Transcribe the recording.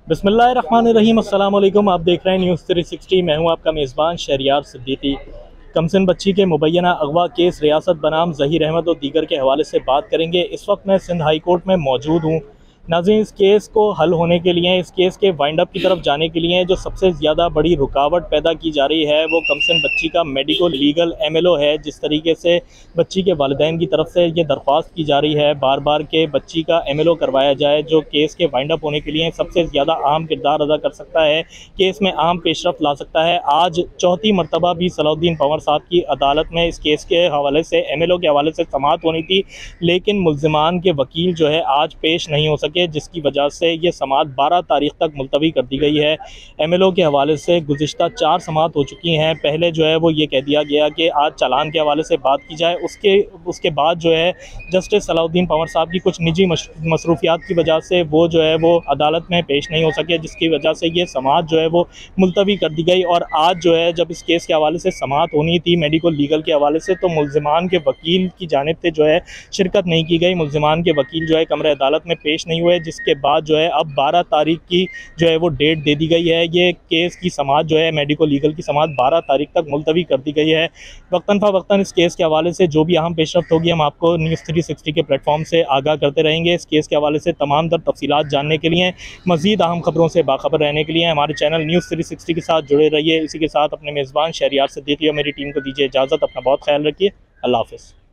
बिस्मिल्लाहिर्रहमानिर्रहीम। अस्सलाम वालेकुम। आप देख रहे हैं न्यूज़ 360। मैं हूं आपका मेज़बान शहरियार सिद्दीकी। कमसिन बच्ची के मुबैना अगवा केस रियासत बनाम ज़हीर अहमद और दीगर के हवाले से बात करेंगे। इस वक्त मैं सिंध हाई कोर्ट में मौजूद हूँ। नाज़रीन, इस केस को हल होने के लिए, इस केस के वाइंड अप की तरफ जाने के लिए जो सबसे ज़्यादा बड़ी रुकावट पैदा की जा रही है वो कमसिन बच्ची का मेडिको लीगल MLO है। जिस तरीके से बच्ची के वालिदैन की तरफ से ये दरख्वास्त की जा रही है बार बार के बच्ची का MLO करवाया जाए, जो केस के वाइंड अप होने के लिए सबसे ज़्यादा अहम किरदार अदा कर सकता है, केस में अहम पेशरफ ला सकता है। आज चौथी मरतबा भी सलाउद्दीन पंवर साहब की अदालत में इस केस के हवाले से, MLO के हवाले से समाअत होनी थी, लेकिन मुल्ज़िमान के वकील जो है आज पेश नहीं हो सके, जिसकी वजह से ये समाअत 12 तारीख तक मुलतवी कर दी गई है। MLO के हवाले से गुज़िश्ता 4 समाअत हो चुकी हैं। पहले जो है वो ये कह दिया गया कि आज चालान के हवाले से बात की जाए, उसके बाद जो है जस्टिस सलाउद्दीन पंवर साहब की कुछ निजी मसरूफियात की वजह से वो जो है वो अदालत में पेश नहीं हो सके, जिसकी वजह से ये समाअत जो है वो मुलतवी कर दी गई। और आज जो है जब इस केस के हवाले से समाअत होनी थी मेडिकल लीगल के हवाले से, तो मुल्ज़िमान के वकील की जानिब से जो है शिरकत नहीं की गई। मुल्ज़िमान के वकील जो है कमरे अदालत में पेश नहीं हुए, जिसके बाद जो है अब 12 तारीख की जो है वो डेट दे दी गई है। ये केस की समाअत जो है मेडिकल लीगल की समाअत 12 तारीख तक मुलतवी कर दी गई है। वक्तन फ़वक्तन इस केस के हवाले से जो भी अहम पेशरफ्त होगी हम आपको न्यूज़ 360 के प्लेटफॉर्म से आगाह करते रहेंगे। इस केस के हवाले से तमाम तर तफसीलात जानने के लिए, मज़ीद अहम खबरों से बाखबर रहने के लिए हमारे चैनल न्यूज़ 360 के साथ जुड़े रहिए। इसी के साथ अपने मेज़बान शहरियार सिद्दीकी और मेरी टीम को दीजिए इजाज़त। अपना बहुत ख्याल रखिए। अल्लाह हाफ़िज़।